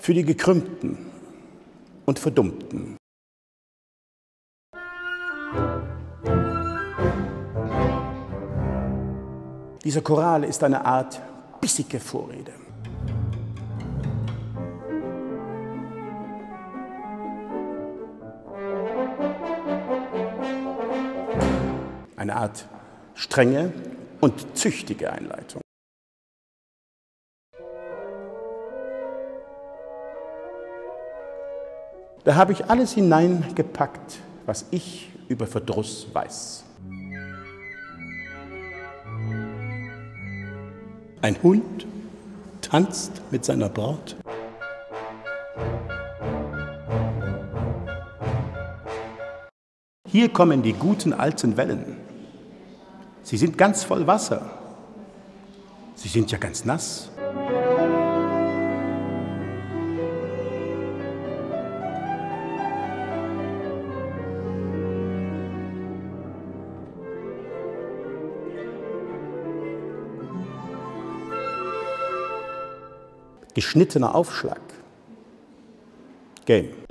für die Gekrümmten und Verdummten. Dieser Choral ist eine Art bissige Vorrede. Eine Art strenge und züchtige Einleitung. Da habe ich alles hineingepackt, was ich über Verdruss weiß. Ein Hund tanzt mit seiner Braut. Hier kommen die guten alten Wellen. Sie sind ganz voll Wasser. Sie sind ja ganz nass. Geschnittener Aufschlag. Game.